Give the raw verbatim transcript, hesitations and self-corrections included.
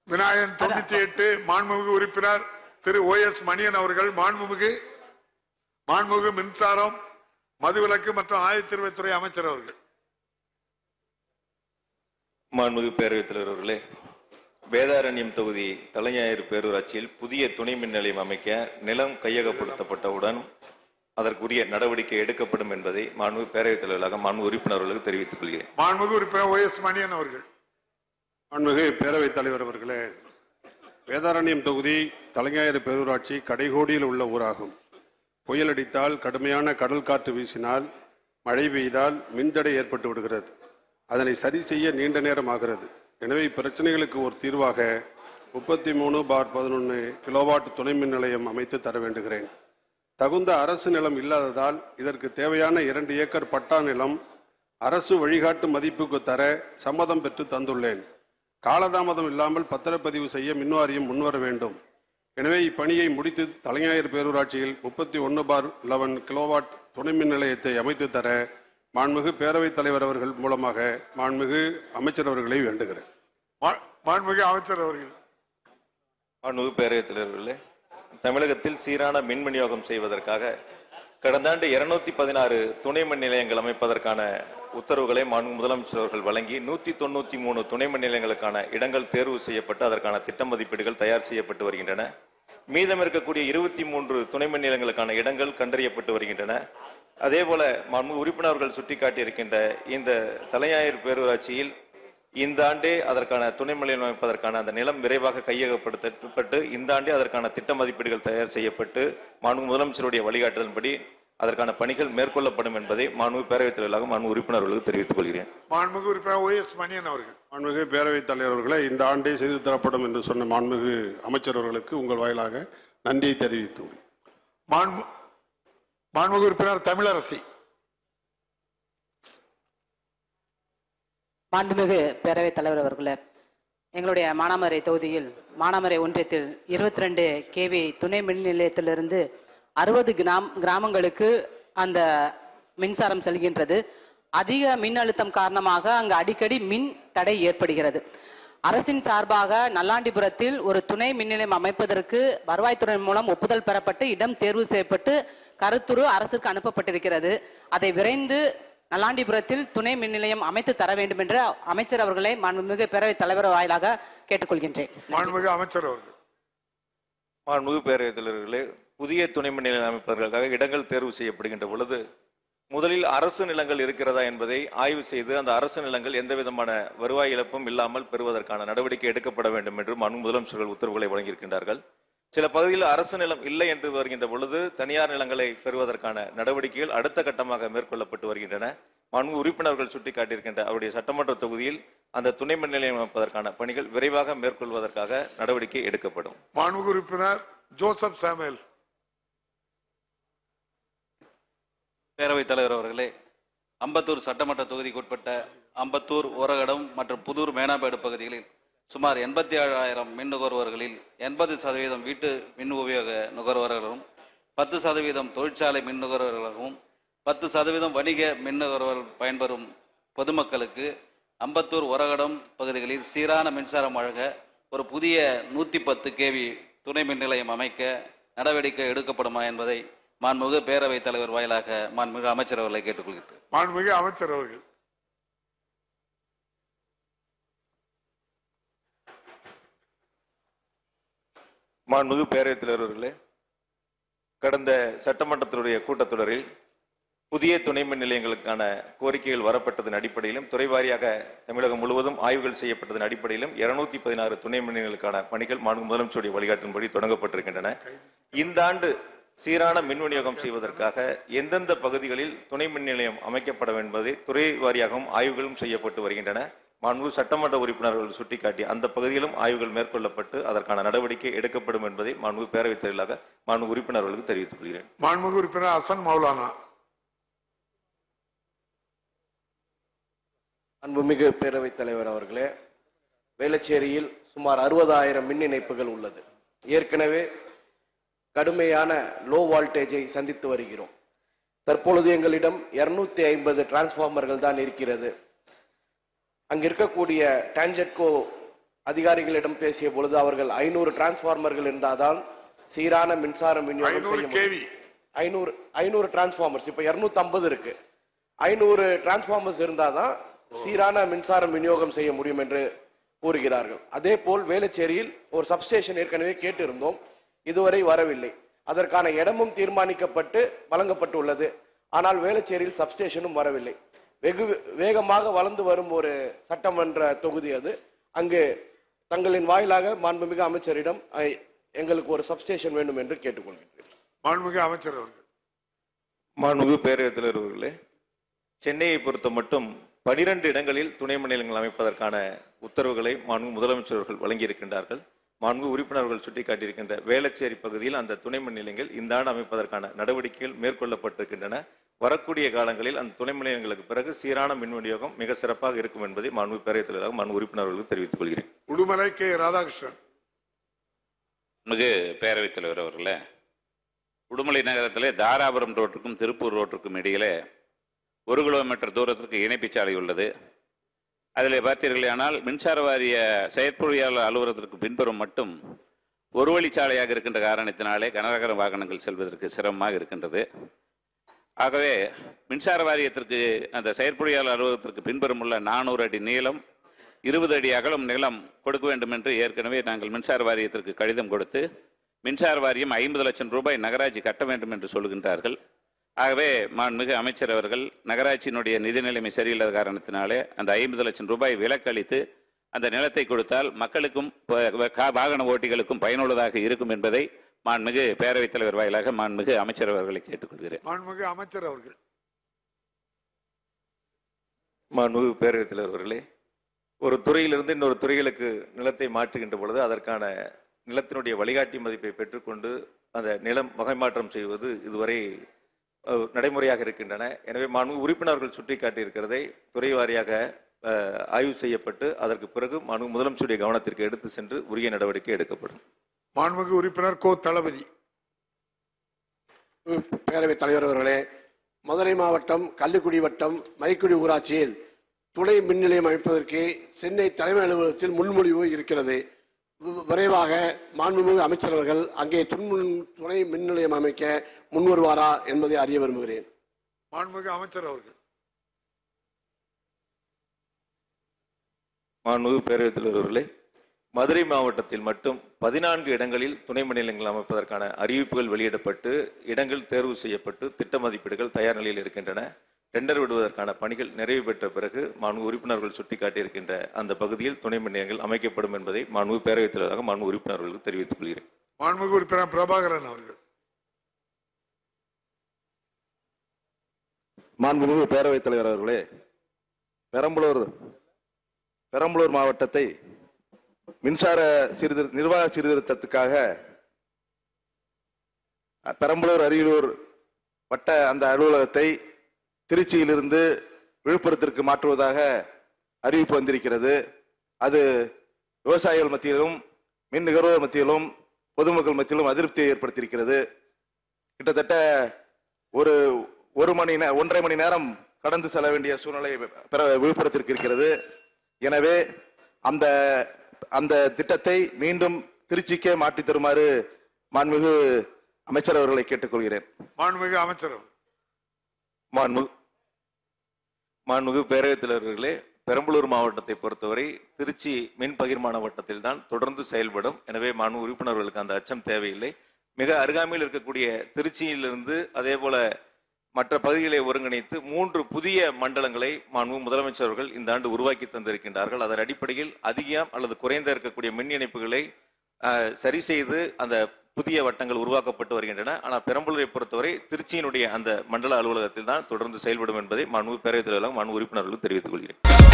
விநாயகன் தொண்ணூத்தி எட்டு மாண்புமிகு உறுப்பினர் திரு ஓ எஸ் மணியன் அவர்கள் மாண்புமிகு மாண்புமிகு மின்சாரம் மதுவிலக்கு மற்றும் ஆயத்தீர்வைத்துறை அமைச்சர் அவர்கள். மாண்புமிகு பேரவைத் தலைவர் அவர்களே, வேதாரண்யம் தொகுதி தலைஞாயிறு பேரூராட்சியில் புதிய துணை மின் நிலையம் அமைக்க நிலம் கையகப்படுத்தப்பட்டவுடன் அதற்குரிய நடவடிக்கை எடுக்கப்படும் என்பதை மாண்புமிகு பேரவைத் தலைவர்களாக மாண்புமிகு உறுப்பினர்களுக்கு தெரிவித்துக் கொள்கிறேன். மாண்புமிகு உறுப்பினர் ஓ எஸ் மணியன் அவர்கள். மாண்புமிகு பேரவைத் தலைவர் அவர்களே, வேதாரண்யம் தொகுதி தலைஞாயிறு பேரூராட்சி கடைகோடியில் உள்ள ஊராகும். புயல் அடித்தால், கடுமையான கடல் காற்று வீசினால், மழை பெய்தால் மின்தடை ஏற்பட்டு விடுகிறது. அதனை சரி செய்ய நீண்ட நேரம் ஆகிறது. எனவே இப்பிரச்சனைகளுக்கு ஒரு தீர்வாக முப்பத்தி மூணு பார் பதினொன்று கிலோவாட் துணை மின் நிலையம் அமைத்து தர வேண்டுகிறேன். தகுந்த அரசு நிலம் இல்லாததால் இதற்கு தேவையான இரண்டு ஏக்கர் பட்டா நிலம் அரசு வழிகாட்டு மதிப்புக்கு தர சம்மதம் பெற்று தந்துள்ளேன். காலதாமதம் இல்லாமல் பத்திரப்பதிவு செய்ய மின்வாரியம் முன்வர வேண்டும். எனவே இப்பணியை முடித்து தலைஞாயிறு பேரூராட்சியில் முப்பத்தி ஒன்று பார் லெவன் கிலோவாட் துணை மின் நிலையத்தை அமைத்து தர மாண்புமிகு பேரவைத் தலைவர் அவர்கள் மூலமாக மாண்புமிகு அமைச்சர் அவர்களை வேண்டுகிறேன். மாண்புமிகு அமைச்சர் அவர்கள். மாண்புமிகு பேரவைத் தலைவர்களே, தமிழகத்தில் சீரான மின் விநியோகம் செய்வதற்காக கடந்த ஆண்டு இருநூத்தி பதினாறு துணை மின் நிலையங்கள் அமைப்பதற்கான உத்தரவுகளை மாண்பு முதலமைச்சர் அவர்கள் வழங்கி நூத்தி தொண்ணூத்தி மூணு துணை மின் நிலையங்களுக்கான இடங்கள் தேர்வு செய்யப்பட்டு அதற்கான திட்ட மதிப்பீடுகள் தயார் செய்யப்பட்டு வருகின்றன. மீதம் இருக்கக்கூடிய இருபத்தி மூன்று துணை மின் நிலையங்களுக்கான இடங்கள் கண்டறியப்பட்டு வருகின்றன. அதே போல மாண்பு உறுப்பினர்கள் சுட்டிக்காட்டியிருக்கின்ற இந்த தலைஞாயிறு பேரூராட்சியில் இந்த ஆண்டே அதற்கான துணை மின் நிலையம் அமைப்பதற்கான அந்த நிலம் விரைவாக கையகப்படுத்தப்பட்டு இந்த ஆண்டே அதற்கான திட்ட மதிப்பீடுகள் தயார் செய்யப்பட்டு மாண்பு முதலமைச்சருடைய வழிகாட்டுதலின்படி அதற்கான பணிகள் மேற்கொள்ளப்படும் என்பதை மாண்புமிகு பேரவைத் தலைவராக மாண்பு உறுப்பினர்களுக்கு தெரிவித்துக் கொள்கிறேன். மாண்புமிகு உறுப்பினர் ஓ எஸ் மணியன் அவர்கள். மாண்புமிகு பேரவைத் தலைவர் அவர்களே, இந்த ஆண்டே செய்து தரப்படும் என்று சொன்ன மாண்புமிகு அமைச்சர் அவர்களுக்கு உங்கள் வாயிலாக நன்றியை தெரிவித்துள்ளேன். மாண்பு மாண்புமிகு உறுப்பினர் தமிழரசி. மாண்புமிகு பேரவைத் தலைவர் அவர்களே, எங்களுடைய மானாமரை தொகுதியில் மானாமரை ஒன்றியத்தில் இருபத்தி ரெண்டு கேவி துணை மின் நிலையத்திலிருந்து அறுபது கிராம் கிராமங்களுக்கு அந்த மின்சாரம் செல்கின்றது. அதிக மின் அழுத்தம் காரணமாக அங்கு அடிக்கடி மின் தடை ஏற்படுகிறது. அரசின் சார்பாக நல்லாண்டிபுரத்தில் ஒரு துணை மின் நிலையம் அமைப்பதற்கு வருவாய்த்துறை மூலம் ஒப்புதல் பெறப்பட்டு இடம் தேர்வு செய்யப்பட்டு கருத்துரு அரசுக்கு அனுப்பப்பட்டிருக்கிறது. அதை விரைந்து நல்லாண்டிபுரத்தில் துணை மின் நிலையம் அமைத்து தர வேண்டும் என்று அமைச்சர் அவர்களை மாண்புமிகு பேரவைத் தலைவர் வாயிலாக கேட்டுக்கொள்கின்றேன். மாண்புமிகு அமைச்சர் அவர்கள். மாண்புமிகு பேரவைத் தலைவர்களே, புதிய துணை மின் நிலையம் அமைப்பதற்காக இடங்கள் தேர்வு செய்யப்படுகின்ற பொழுது முதலில் அரசு நிலங்கள் இருக்கிறதா என்பதை ஆய்வு செய்து அந்த அரசு நிலங்கள் எந்த விதமான வருவாய் இழப்பும் இல்லாமல் பெறுவதற்கான நடவடிக்கை எடுக்கப்பட வேண்டும் என்று மாண்பு முதலமைச்சர்கள் உத்தரவுகளை வழங்கியிருக்கின்றார்கள். சில பகுதியில் அரசு நிலம் இல்லை என்று வருகின்ற பொழுது தனியார் நிலங்களை பெறுவதற்கான நடவடிக்கைகள் அடுத்த கட்டமாக மேற்கொள்ளப்பட்டு வருகின்றன. மாண்பு உறுப்பினர்கள் சுட்டிக்காட்டியிருக்கின்ற அவருடைய சட்டமன்ற தொகுதியில் அந்த துணை மின் நிலையம் அமைப்பதற்கான பணிகள் விரைவாக மேற்கொள்வதற்காக நடவடிக்கை எடுக்கப்படும். மாண்பு உறுப்பினர் ஜோசப் சாமுவேல். பேரவைத் தலைவர் அவர்களே, அம்பத்தூர் சட்டமன்ற தொகுதிக்குட்பட்ட அம்பத்தூர், ஓரகடம் மற்றும் புதூர் மேனாபேடு பகுதிகளில் சுமார் எண்பத்தி ஏழாயிரம் மின் நுகர்வோர்களில் எண்பது சதவீதம் வீட்டு மின் உபயோக நுகர்வோர்களும் பத்து சதவீதம் தொழிற்சாலை மின் நுகர்வோர்களும் பத்து சதவீதம் வணிக மின் நுகர்வோர் பயன்பெறும் பொதுமக்களுக்கு அம்பத்தூர், ஓரகடம் பகுதிகளில் சீரான மின்சாரம் வழங்க ஒரு புதிய நூற்றி பத்து கேவி துணை மின் நிலையம் அமைக்க நடவடிக்கை எடுக்கப்படுமா என்பதை மாண்புமிகு பேரவைத் தலைவர் வாயிலாக மாண்புமிகு அமைச்சர் அவர்களை கேட்டுக்கொள்கிறேன். மாண்புமிகு அமைச்சர் அவர்கள். மாண்புமிகு பேரவைத் தலைவர் அவர்களே, கடந்த சட்டமன்றத்தினுடைய கூட்டத்தொடரில் புதிய துணை மின் நிலையங்களுக்கான கோரிக்கைகள் வரப்பட்டதன் அடிப்படையிலும் துறை வாரியாக தமிழகம் முழுவதும் ஆய்வுகள் செய்யப்பட்டதன் அடிப்படையிலும் இருநூத்தி பதினாறு துணை மின் நிலையங்களுக்கான பணிகள் மாண்பு முதலமைச்சருடைய வழிகாட்டின்படி தொடங்கப்பட்டிருக்கின்றன. இந்த ஆண்டு சீரான மின் விநியோகம் செய்வதற்காக எந்தெந்த பகுதிகளில் துணை மின் நிலையம் அமைக்கப்பட என்பதை துறை வாரியாகவும் ஆய்வுகளும் செய்யப்பட்டு வருகின்றன. மாண்பு சட்டமன்ற உறுப்பினர்கள் சுட்டிக்காட்டி அந்த பகுதியிலும் ஆய்வுகள் மேற்கொள்ளப்பட்டு அதற்கான நடவடிக்கை எடுக்கப்படும் என்பதை மாண்பு பேரவைத் தலைவராக மாண்பு உறுப்பினர்களுக்கு தெரிவித்துக் கொள்கிறேன். மாண்புமிகு உறுப்பினர் ஹசன் மௌலானா. அன்புமிகு பேரவைத் தலைவர் அவர்களே, வேளச்சேரியில் சுமார் அறுபதாயிரம் மின் இணைப்புகள் உள்ளது. ஏற்கனவே கடுமையான லோ வோல்டேஜை சந்தித்து வருகிறோம். தற்பொழுது எங்களிடம் இருநூத்தி ஐம்பது டிரான்ஸ்பார்மர்கள் தான் இருக்கிறது. அங்க இருக்கக்கூடிய டான்ஜெட்கோ அதிகாரிகளிடம் பேசிய பொழுது அவர்கள் ஐநூறு டிரான்ஸ்பார்மர்கள் இருந்தால்தான் சீரான மின்சாரம் விநியோகம் செய்ய முடியும். ஐநூறு ஐநூறு டிரான்ஸ்பார்மர்ஸ் இப்ப இருநூத்தி ஐம்பது இருக்கு. ஐநூறு டிரான்ஸ்பார்மர்ஸ் இருந்தாதான் சீரான மின்சாரம் விநியோகம் செய்ய முடியும் என்று கூறுகிறார்கள். அதே போல் வேளச்சேரியில் ஒரு சப்ஸ்டேஷன் ஏற்கனவே கேட்டிருந்தோம், இதுவரை வரவில்லை. அதற்கான இடமும் தீர்மானிக்கப்பட்டு வழங்கப்பட்டுள்ளது. ஆனால் வேளச்சேரியில் சப்ஸ்டேஷனும் வரவில்லை. வெகு வேகமாக வளர்ந்து வரும் ஒரு சட்டமன்ற தொகுதி அது. அங்கு தங்களின் வாயிலாக மாண்புமிகு அமைச்சரிடம் எங்களுக்கு ஒரு சப்ஸ்டேஷன் வேண்டும் என்று கேட்டுக்கொள்கிறேன். மாண்புமிகு அமைச்சர் அவர்கள். மாண்புமிகு பேரவைத் தலைவர் அவர்களே, சென்னையை பொறுத்த மட்டும் பனிரெண்டு இடங்களில் துணை மின் நிலையங்கள் அமைப்பதற்கான உத்தரவுகளை மாண்புமிகு முதலமைச்சர் அவர்கள் வழங்கியிருக்கின்றார்கள். மாண்புமிகு உறுப்பினர்கள் சுட்டிக்காட்டியிருக்கின்ற வேளச்சேரி பகுதியில் அந்த துணை மின் நிலையங்கள் இந்த ஆண்டு அமைப்பதற்கான நடவடிக்கைகள் மேற்கொள்ளப்பட்டிருக்கின்றன. வரக்கூடிய காலங்களில் அந்த துணை மின் நிலையங்களுக்கு பிறகு சீரான மின் விநியோகம் மிக சிறப்பாக இருக்கும் என்பதை மாண்புமிகு பேரவைத் தலைவராக மாண்பு உறுப்பினர்களுக்கு தெரிவித்துக் கொள்கிறேன். உடுமலை கே ராதாகிருஷ்ணன். மிகு பேரவைத் தலைவர் அவர்களே, உடுமலை நகரத்திலே தாராபுரம் ரோட்டுக்கும் திருப்பூர் ரோட்டுக்கும் இடையிலே ஒரு கிலோமீட்டர் தூரத்திற்கு இணைப்புச் சாலை உள்ளது. அதில் பார்த்தீர்களானால் மின்சார வாரிய செயற்பொறியாளர் அலுவலகத்திற்கு பின்புறம் மட்டும் ஒரு வழிச்சாலையாக இருக்கின்ற காரணத்தினாலே கனரக வாகனங்கள் செல்வதற்கு சிரமமாக இருக்கின்றது. ஆகவே மின்சார வாரியத்திற்கு அந்த செயற்பொறியாளர் அலுவலகத்திற்கு பின்புறம் உள்ள நானூறு அடி நீளம், இருபது அடி அகலம் நிலம் கொடுக்க வேண்டும் என்று ஏற்கனவே நாங்கள் மின்சார வாரியத்திற்கு கடிதம் கொடுத்து மின்சார வாரியம் ஐம்பது லட்சம் ரூபாய் நகராட்சி கட்ட வேண்டும் என்று சொல்கின்றார்கள். ஆகவே மாண்புமிகு அமைச்சர் அவர்கள் நகராட்சியினுடைய நிதி நிலைமை சரியில்லாத காரணத்தினாலே அந்த ஐம்பது லட்சம் ரூபாய் விலக்களித்து அந்த நிலத்தை கொடுத்தால் மக்களுக்கும் வாகன ஓட்டிகளுக்கும் பயனுள்ளதாக இருக்கும் என்பதை மாண்புமிகு பேரவைத் தலைவர் வாயிலாக மாண்புமிகு அமைச்சர் அவர்களை கேட்டுக்கொள்கிறேன். மாண்புமிகு அமைச்சர் அவர்கள். மாண்புமிகு பேரவைத் தலைவர் அவர்களே, ஒரு துறையிலிருந்து இன்னொரு துறைகளுக்கு நிலத்தை மாற்றுகின்ற பொழுது அதற்கான நிலத்தினுடைய வழிகாட்டி மதிப்பை பெற்றுக்கொண்டு அந்த நிலம் வகைமாற்றம் செய்வது இதுவரை நடைமுறையாக இருக்கின்றன. எனவே மாண்புமிகு உறுப்பினர்கள் சுட்டிக்காட்டியிருக்கிறதை துறை வாரியாக ஆய்வு செய்யப்பட்டு அதற்கு பிறகு மாண்புமிகு முதலமைச்சருடைய கவனத்திற்கு எடுத்து சென்று உரிய நடவடிக்கை எடுக்கப்படும். மாண்புமிகு உறுப்பினர் கோ தளபதி. பேரவைத் தலைவர் அவர்களே, மதுரை மாவட்டம் கள்ளுக்குடி வட்டம் மைக்குடி ஊராட்சியில் துணை மின் நிலையம் அமைப்பதற்கு சென்னை தலைமை அலுவலகத்தில் முன்மொழிவு இருக்கிறது. விரைவாக மாண்புமிகு அமைச்சர் அவர்கள் அங்கே துணை மின் நிலையம் அமைக்க முன்வருவாரா என்பதை அறிய விரும்புகிறேன். மாண்புமிகு அமைச்சர் அவர்கள். மாண்புமிகு பேரவைத் தலைவர் அவர்களே, மதுரை மாவட்டத்தில் மட்டும் பதினான்கு இடங்களில் துணை மின் நிலையங்கள் அமைப்பதற்கான அறிவிப்புகள் வெளியிடப்பட்டு இடங்கள் தேர்வு செய்யப்பட்டு திட்ட மதிப்பீடுகள் தயார் நிலையில் இருக்கின்றன. டெண்டர் விடுவதற்கான பணிகள் நிறைவு பெற்ற பிறகு மாண்பு உறுப்பினர்கள் சுட்டிக்காட்டியிருக்கின்ற அந்த பகுதியில் துணை மின் நிலையங்கள் அமைக்கப்படும் என்பதை மாண்பு பேரவைத் தலைவராக மாண்பு உறுப்பினர்களுக்கு தெரிவித்துக் கொள்கிறேன். மாண்புமிகு உறுப்பினர் பிரபாகரன் அவர்கள். மாண்புமிகு பேரவைத் தலைவர் அவர்களே, பெரம்பலூர் பெரம்பலூர் மாவட்டத்தை மின்சார சீர்திரு நிர்வாக சீர்திருத்தத்துக்காக பெரம்பலூர் அரியலூர் வட்ட அந்த அலுவலகத்தை திருச்சியிலிருந்து விழுப்புரத்திற்கு மாற்றுவதாக அறிவிப்பு வந்திருக்கிறது. அது விவசாயிகள் மத்தியிலும் மின் நுகர்வோர் மத்தியிலும் பொதுமக்கள் மத்தியிலும் அதிருப்தியை ஏற்படுத்தியிருக்கிறது. கிட்டத்தட்ட ஒரு ஒரு மணி ஒன்றரை மணி நேரம் கடந்து செல்ல வேண்டிய சூழ்நிலை விழுப்புரத்திற்கு இருக்கிறது. எனவே அந்த அந்த திட்டத்தை மீண்டும் திருச்சிக்கே மாற்றி தருமாறு மாண்புமிகு அமைச்சர் அவர்களை கேட்டுக்கொள்கிறேன். மாண்புமிகு அமைச்சர். மாண்பு மாண்புமிகு பேரவைத் தலைவர்களே, பெரம்பலூர் மாவட்டத்தை பொறுத்தவரை திருச்சி மின் பகிர்மான வட்டத்தில் தான் தொடர்ந்து செயல்படும். எனவே மாண்பு உறுப்பினர்களுக்கு அந்த அச்சம் தேவையில்லை. மிக அருகாமையில் இருக்கக்கூடிய திருச்சியிலிருந்து அதே போல மற்ற பகுதிகளை ஒருங்கிணைத்து மூன்று புதிய மண்டலங்களை மாண்பு முதலமைச்சர்கள் இந்த ஆண்டு உருவாக்கி தந்திருக்கின்றார்கள். அதன் அடிப்படையில் அதிகம் அல்லது குறைந்த இருக்கக்கூடிய மின் இணைப்புகளை சரி செய்து அந்த புதிய வட்டங்கள் உருவாக்கப்பட்டு வருகின்றன. ஆனால் பெரம்பலூரை பொறுத்தவரை திருச்சியினுடைய அந்த மண்டல அலுவலகத்தில் தான் தொடர்ந்து செயல்படும் என்பதை மாண்பு பேரவைத் தலைவராக மாண்பு உறுப்பினர்களுக்கு தெரிவித்துக் கொள்கிறேன்.